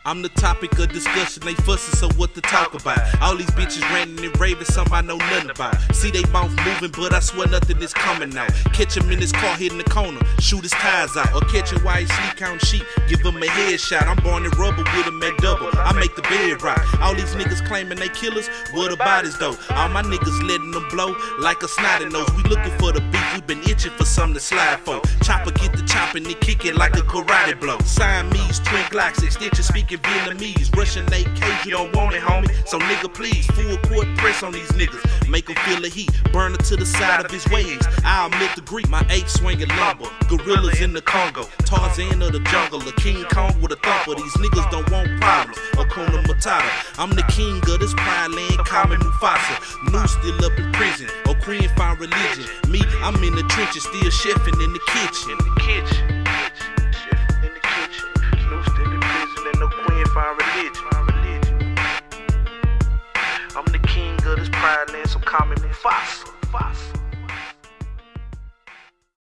I'm the topic of discussion, they fussing, so what to talk about? All these bitches ranting and raving, something I know nothing about. See they mouth moving, but I swear nothing is coming out. Catch him in his car hitting the corner, shoot his tires out. Or catch him while he sleep counting sheep, give him a headshot. I'm born in rubber with a McDouble, I make the bed rock. All these niggas claiming they killers, what about us though? All my niggas letting them blow like a snotty nose. We looking for the beef, we been itching for something to slide for. Chopper get the chopping and kick it like a karate blow. Siamese, twin Glocks, extension speaking Vietnamese. Russian AKs, you don't want it, homie. So nigga, please, full court press on these niggas. Make them feel the heat, burn it to the side of his waves. I'll milk the Greek, my ape swinging lumber. Gorillas in the Congo, Tarzan of the jungle, a King Kong with a thumper. These niggas don't want problems, Hakuna Matata. I'm the king of this pride land, call me Mufasa. New still up in prison, or Queen find religion. Me, I'm in the trenches, still chefing in the kitchen. I'm the king of this pride land, so call me Mufasa.